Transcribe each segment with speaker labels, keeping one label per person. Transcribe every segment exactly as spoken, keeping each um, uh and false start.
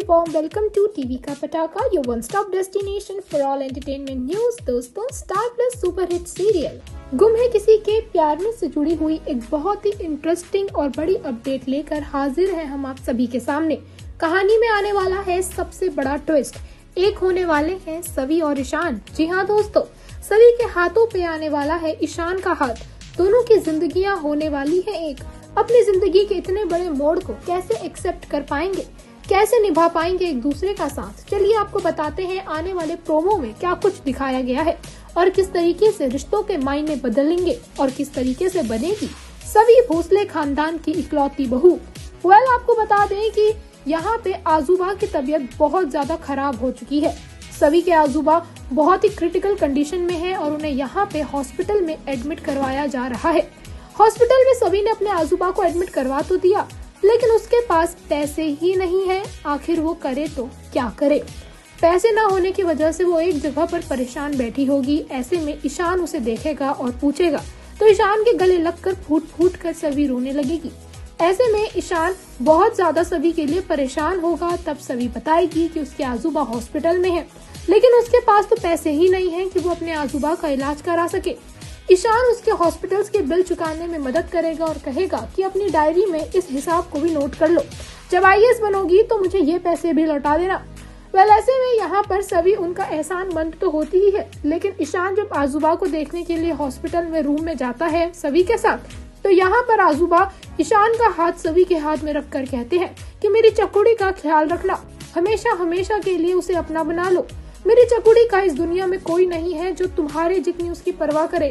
Speaker 1: warm welcome to TV का पटाखा, your one stop destination for all entertainment news। दोस्तों, Star Plus super hit serial गुम है किसी के प्यार में से जुड़ी हुई एक बहुत ही इंटरेस्टिंग और बड़ी अपडेट लेकर हाजिर हैं हम आप सभी के सामने। कहानी में आने वाला है सबसे बड़ा ट्विस्ट। एक होने वाले हैं सवी और ईशान। जी हाँ दोस्तों, सवी के हाथों पे आने वाला है ईशान का हाथ। दोनों की जिंदगियां होने वाली है एक। अपनी जिंदगी के इतने बड़े मोड़ को कैसे एक्सेप्ट कर पाएंगे, कैसे निभा पाएंगे एक दूसरे का साथ। चलिए आपको बताते हैं आने वाले प्रोमो में क्या कुछ दिखाया गया है और किस तरीके से रिश्तों के मायने बदलेंगे और किस तरीके से बनेगी सवी भोसले खानदान की इकलौती बहू। वेल आपको बता दें कि यहाँ पे आजूबा की तबीयत बहुत ज्यादा खराब हो चुकी है। सवी के आजूबा बहुत ही क्रिटिकल कंडीशन में है और उन्हें यहाँ पे हॉस्पिटल में एडमिट करवाया जा रहा है। हॉस्पिटल में सवी ने अपने आजूबा को एडमिट करवा तो दिया, लेकिन उसके पास पैसे ही नहीं है। आखिर वो करे तो क्या करे। पैसे न होने की वजह से वो एक जगह पर परेशान बैठी होगी। ऐसे में ईशान उसे देखेगा और पूछेगा तो ईशान के गले लगकर फूट फूट कर सवी रोने लगेगी। ऐसे में ईशान बहुत ज्यादा सवी के लिए परेशान होगा। तब सवी बताएगी कि उसके आजूबा हॉस्पिटल में है, लेकिन उसके पास तो पैसे ही नहीं है कि वो अपने आजूबा का इलाज करा सके। ईशान उसके हॉस्पिटल्स के बिल चुकाने में मदद करेगा और कहेगा कि अपनी डायरी में इस हिसाब को भी नोट कर लो। जब आई ए एस बनोगी तो मुझे ये पैसे भी लौटा देना। वेल ऐसे में यहाँ पर सभी उनका एहसान मंद तो होती ही है, लेकिन ईशान जब आजूबा को देखने के लिए हॉस्पिटल में रूम में जाता है सवी के साथ, तो यहाँ पर आजूबा ईशान का हाथ सवी के हाथ में रखकर कहते हैं कि मेरी चकुड़ी का ख्याल रखना, हमेशा हमेशा के लिए उसे अपना बना लो। मेरी चकुड़ी का इस दुनिया में कोई नहीं है जो तुम्हारे जितनी उसकी परवाह करे।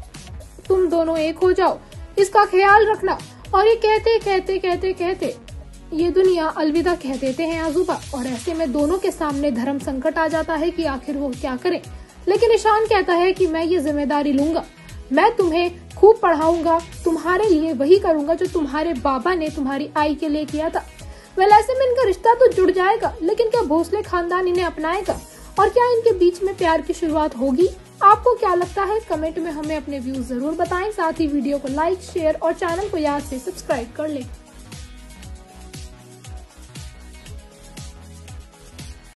Speaker 1: तुम दोनों एक हो जाओ, इसका ख्याल रखना। और ये कहते कहते कहते कहते ये दुनिया अलविदा कह देते हैं आजूबा। और ऐसे में दोनों के सामने धर्म संकट आ जाता है कि आखिर वो क्या करें। लेकिन ईशान कहता है कि मैं ये जिम्मेदारी लूंगा, मैं तुम्हें खूब पढ़ाऊंगा, तुम्हारे लिए वही करूंगा जो तुम्हारे बाबा ने तुम्हारी आई के लिए किया था। वेल ऐसे में इनका रिश्ता तो जुड़ जाएगा, लेकिन क्या भोसले खानदान इन्हें अपनाएगा और क्या इनके बीच में प्यार की शुरुआत होगी? आपको क्या लगता है? कमेंट में हमें अपने व्यूज जरूर बताएं। साथ ही वीडियो को लाइक, शेयर और चैनल को याद से सब्सक्राइब कर लें।